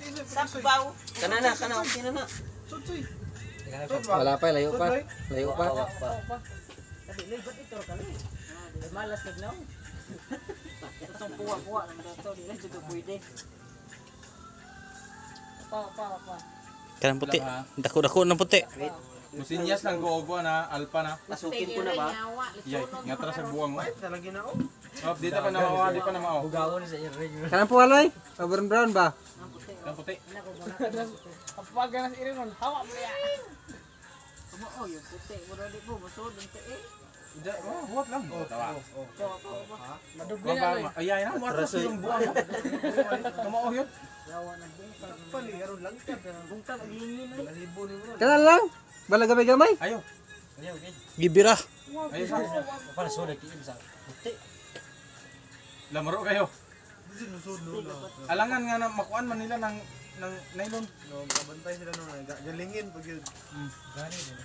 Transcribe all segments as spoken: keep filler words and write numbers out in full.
Sakbaw. Kana na, kana okay na na. Wala pa, layo pa. Layo pa. Tapi lebat itu kali. Malas tignaw. Itong puwa-puwa ng dato dili jud pwede. Pa pa pa. Kanang puti. Dako-dako ng puti. Musinyas lang go na alpa na. Pasukin ko na ba? Yay, nga tara sa buwang mo. Talaga na oh. Oh, dito pa na mao, di pa na mao. Bugawon sa ring. Kanang puwaloy? Brown brown ba? Ang puti. Kapag ganas iring nun, hawa mo ya. Kumo oh, yung puti mo na di po, masod ang tiil. Hindi, oh, huwag lang. Oh, tawa. Madugli Ba na ba, ayay na mo ato yung buwang. Kumao yun. Yawa na bungta. Pali aron lang ka, bungta maglingin na. Libo ni mo. Kanang lang. Bala gamay-gamay. Ayo. Gibira. Ayo sa. Para soda kiim sa puti. Lamaro kayo. Alangan nga na makuan man nila ng ng nylon. No, kabantay sila no, galingin pag yun. Gani din.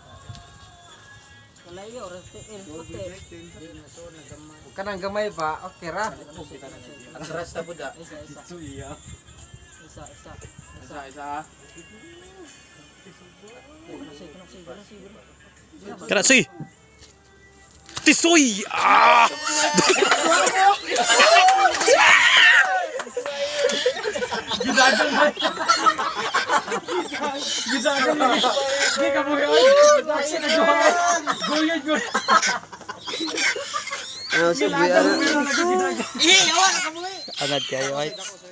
Kalayo ora tiil puti. Kanang gamay ba? Okay ra. Atras ta buda. Isa isa. Suya. Isa isa. Isa isa. Kana soy. Tisoy. Ah! Gidagan ba? Gidagan ba? Di ka mo yun. Taxi na goyad. Goyad goyad. Ano sa buya? Anad kayo ay.